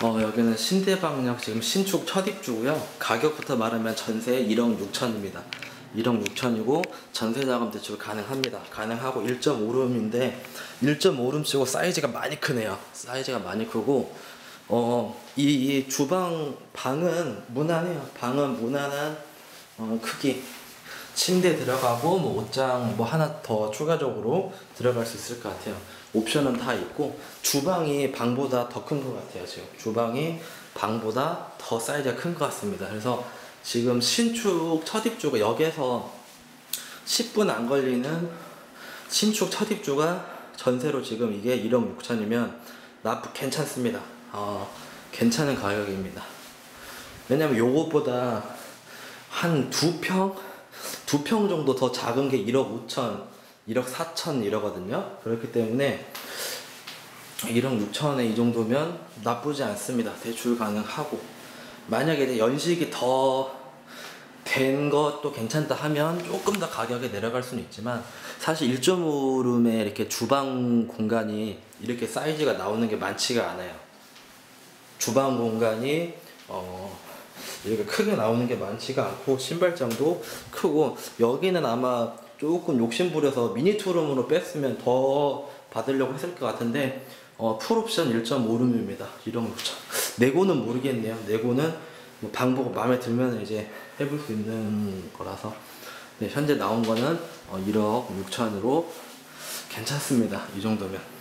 여기는 신대방역 지금 신축 첫 입주고요. 가격부터 말하면 전세 1억 6천입니다. 1억 6천이고 전세자금 대출 가능합니다. 가능하고 1.5룸인데 1.5룸 치고 사이즈가 많이 크네요. 사이즈가 많이 크고 이 주방 방은 무난해요. 방은 무난한 크기. 침대 들어가고 뭐 옷장 뭐 하나 더 추가적으로 들어갈 수 있을 것 같아요. 옵션은 다 있고 주방이 방보다 더 큰 것 같아요. 지금 주방이 방보다 더 사이즈가 큰 것 같습니다. 그래서 지금 신축 첫 입주가 역에서 10분 안 걸리는 신축 첫 입주가 전세로 지금 이게 1억 6천이면 괜찮습니다. 괜찮은 가격입니다. 왜냐면 요것보다 한 두 평 정도 더 작은 게 1억 5천, 1억 4천 이러거든요. 그렇기 때문에 1억 6천에 이 정도면 나쁘지 않습니다. 대출 가능하고, 만약에 이제 연식이 더 된 것도 괜찮다 하면 조금 더 가격이 내려갈 수는 있지만, 사실 1.5룸에 이렇게 주방 공간이 이렇게 사이즈가 나오는 게 많지가 않아요. 주방 공간이 이렇게 크게 나오는 게 많지가 않고, 신발장도 크고, 여기는 아마 조금 욕심부려서 미니 투룸으로 뺐으면 더 받으려고 했을 것 같은데, 풀옵션 1.5룸입니다. 1억 6천. 내고는 모르겠네요. 내고는 뭐 방 보고 마음에 들면 이제 해볼 수 있는 거라서. 네, 현재 나온 거는 1억 6천으로 괜찮습니다. 이 정도면.